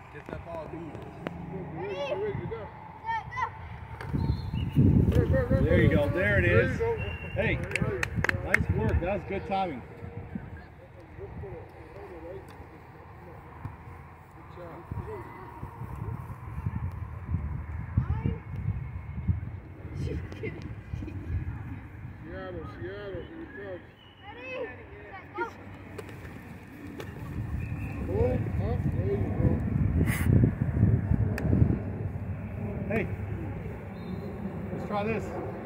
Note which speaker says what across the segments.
Speaker 1: Get that ball moving.
Speaker 2: There you go. There it is. Hey, nice work. That was good timing.
Speaker 3: Seattle, here it comes.
Speaker 4: Ready, set, go.
Speaker 3: Oh, there you go.
Speaker 2: Hey, let's try this.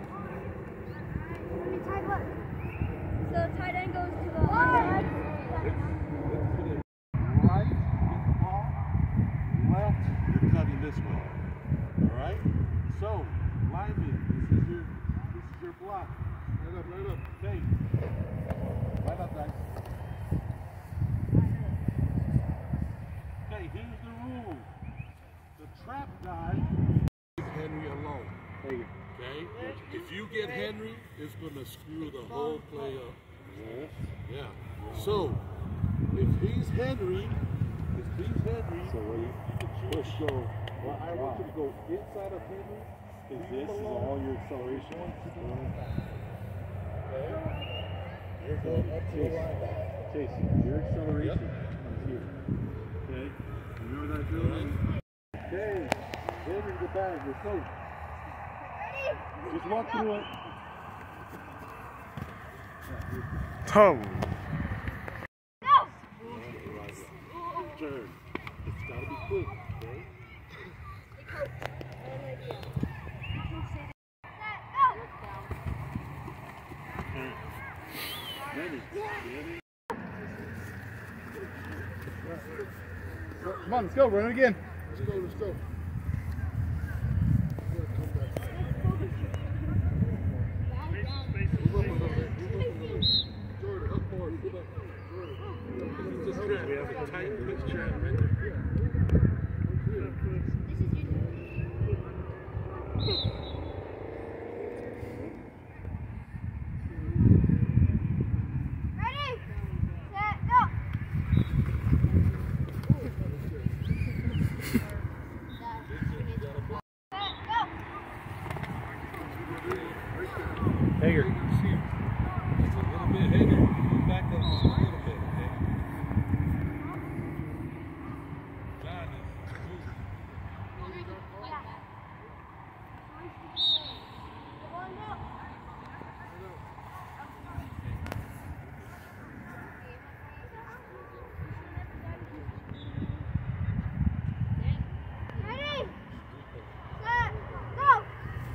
Speaker 4: Tight what? So tight end goes to the right.
Speaker 1: Right, get the ball. Left, you're cutting this way. All right? So, lineman, this is your block. Right up. Okay. Right up, guys. Okay, here's the rule. The trap guy is Henry alone. Okay? If you get Henry, it's going to screw the whole play up. Yeah. So, if he's Henry,
Speaker 2: So what
Speaker 1: you can choose to go. Well, I want you to go inside of Henry.
Speaker 2: is this is all your acceleration?
Speaker 1: You're going up to the linebacker.
Speaker 2: Chase, your acceleration is here. Okay? Remember that drill? Okay. Henry the bag. Let's go. Just walk through it.
Speaker 3: Tom.
Speaker 4: Go!
Speaker 1: Turn. It's got to be quick, okay?
Speaker 2: Come on, let's go. Run it again.
Speaker 3: Let's go. Jordan, up more. Come up. Jordan.
Speaker 1: We have a tight pitch chat right there.
Speaker 4: Ready, set, go!
Speaker 2: Hager.
Speaker 1: It's a little bit heavier. Move back up just a little bit, okay? John is moving.
Speaker 4: Ready, set, go!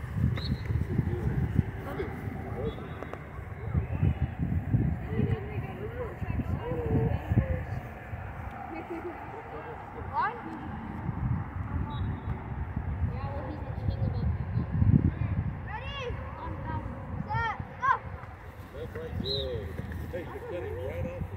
Speaker 4: One. Ready, set, go!
Speaker 1: That's right, good. Hey, you're cutting right off